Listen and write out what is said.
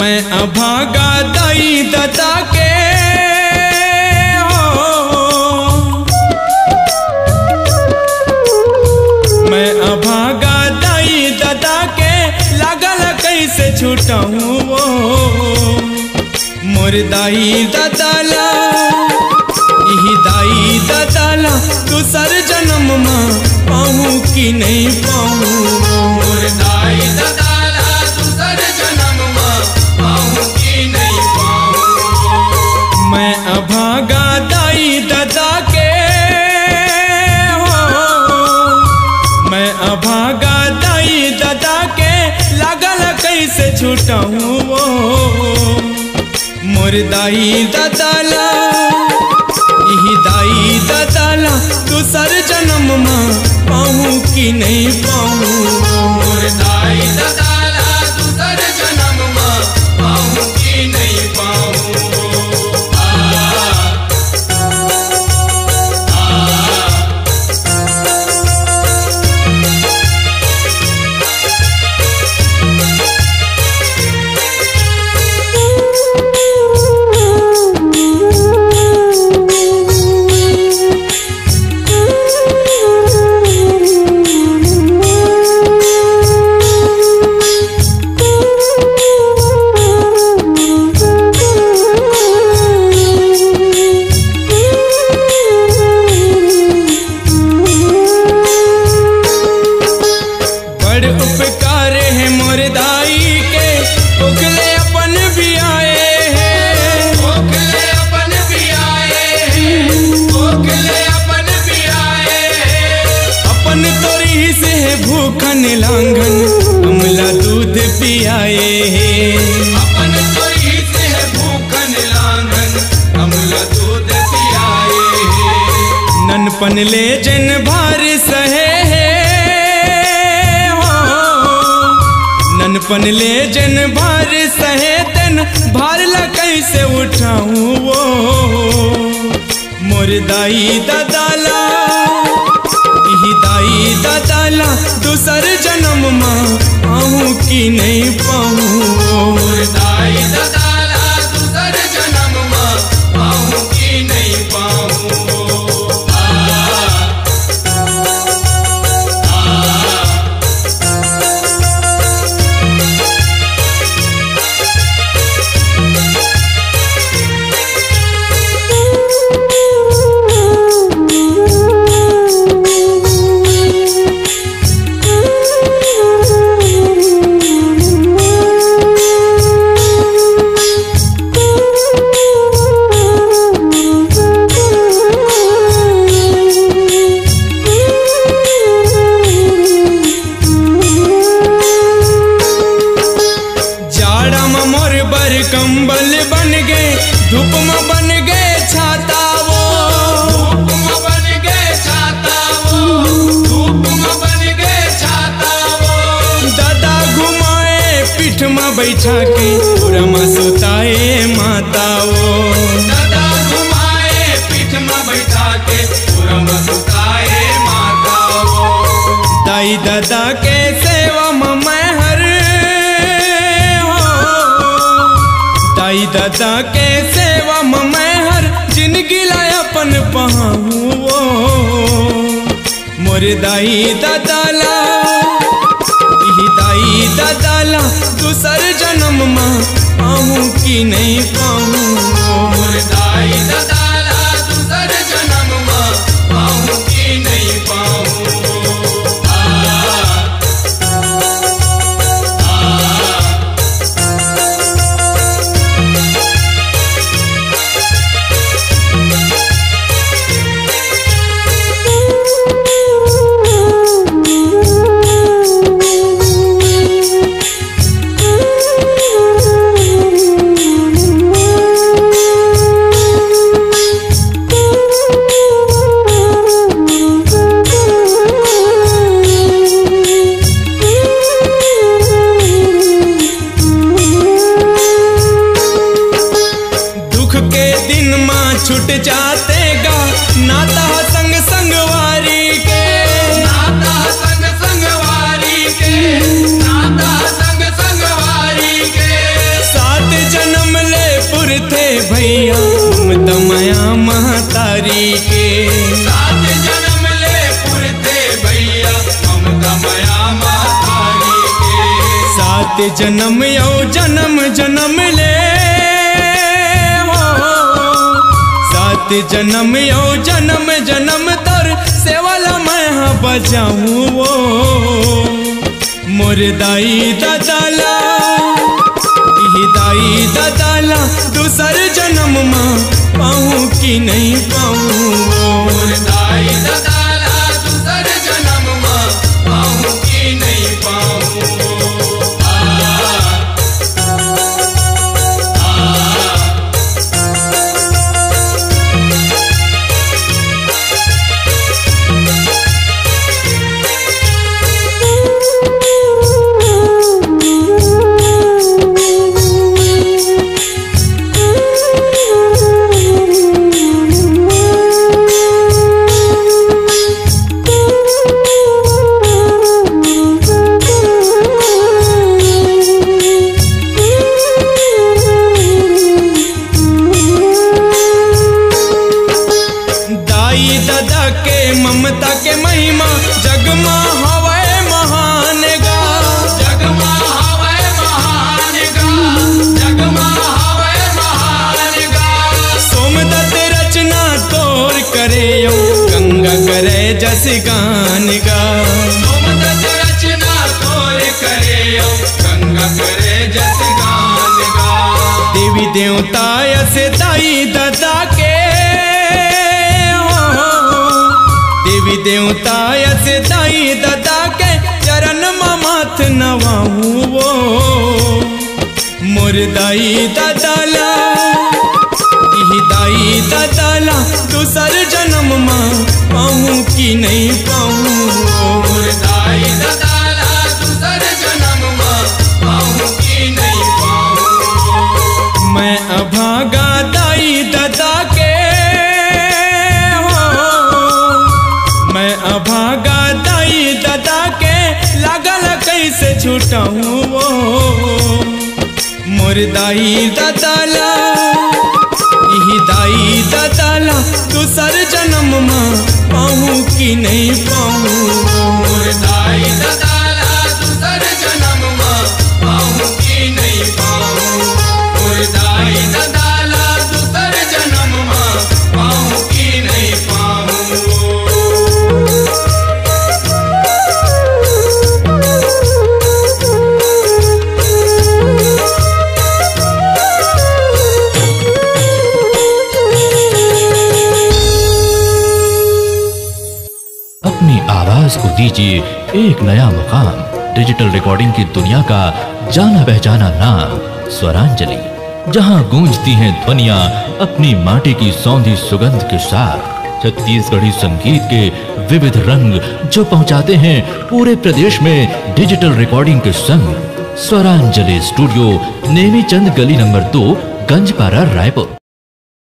मैं अभागा दाई दादा के मैं अभागा दाई दादा के लागल कैसे छूटाऊं वो मोर दाई दादाला यही दाई दादाला दूसर जन्म में पाऊँ कि नहीं पाऊँ मोर दाई दादाला दूसर जन्म में पाऊँ कि नहीं पाऊँ मैं अभागा दाई दादा के मैं अभागा दाई दादा के लागल कैसे छूटाऊं वो मोर दाई दादाला यही दाई दादाला दूसर जन्म में पाऊँ कि नहीं पाऊँ मोर दाई दादाला दूसर जन्म में पाऊँ कि नहीं पाऊँ उपकार है मोर दाई के ओखले अपन भी आए हैं ओखले अपन भी आए हैं ओखले अपन भी आए हैं अपन तोरी से भूखन लांघन अमला दूध पियाए हैं अपन तोरी से भूखन लांघन अमला दूध पियाए हैं ननपन ले जन भार सहे ननपन ले जन भार सहे तन भार ला कैसे उठाऊं वो मोर दाई दादाला यही दाई दादाला दूसर जन्म में पाऊँ कि नहीं पाऊँ मोर दाई दादाला दूसर जन्म में पाऊँ कि नहीं पाऊँ कंबल बन गए धूप में बन गए छाता वो धूप में बन गए छाता वो धूप में बन गए छाता वो दादा घुमाए पीठ में बैठा के पूरा में सुताए माता वो दादा घुमाए पीठ में बैठा के पूरा में सुताए माता वो दाई दादा के सेवा में मैं हर दाई दादा के सेवा में मैं हर जिंदगी लाया अपन पहाऊं वो मोर दाई दादाला यही दाई दादाला दूसर जन्म में पाऊँ कि नहीं पाऊँ मोर दाई दादाला दूसर जन्म में पाऊँ कि नहीं पाऊँ जन्म यो जन्म जन्म ले हो, 7 जन्म यो जन्म जन्म तर सेवाला मैं हाँ बजाऊँ वो मोर दाई दादाला दाई दादाला दूसर जन्म माँ पाऊँ कि नहीं पाऊँ मोर दाई दादाला दूसर जन्म माँ पाऊँ कि नहीं पाऊँ। ममता के महिमा जगमा हवे महान गा, जगमा हवे महान गा, जगमा हवे महान गा। सोमदत्त रचना तोर करे यो गंगा करे जस गान गा, सोमदत्त रचना तोर करे यो गंगा करे जस गान गा। देवी देवता ऐसे दाई दादा के देवी देवता ऐसे दाई दादा के चरण माथ नवाऊँ वो मोर दाई दादाला दाई दादाला दूसर जन्म माँ पाऊँ कि नहीं पाऊँ मोर दाई दादाला दूसर जन्म माँ पाऊँ कि नहीं पाऊँ। मैं अभागा दाई दादा के अभागा दाई दादा के लागल कैसे छुटाऊँ वो मोर दाई दादाला दाई दादाला दूसर जन्म माँ पाऊँ कि नहीं पाऊँ मोर दाई दादाला दूसर जन्म माँ पाऊँ कि नहीं पाऊँ। मोर दाई दादाला दूसर जन्म माँ पाऊँ कि नहीं पाऊँ। अपनी आवाज को दीजिए एक नया मुकाम। डिजिटल रिकॉर्डिंग की दुनिया का जाना पहचाना नाम स्वरांजलि, जहां गूंजती हैं ध्वनियां अपनी माटी की सौंधी सुगंध के साथ। छत्तीसगढ़ी संगीत के विविध रंग जो पहुंचाते हैं पूरे प्रदेश में डिजिटल रिकॉर्डिंग के संग। स्वरांजलि स्टूडियो नेमी चंद गली नंबर 2 गंजपारा रायपुर।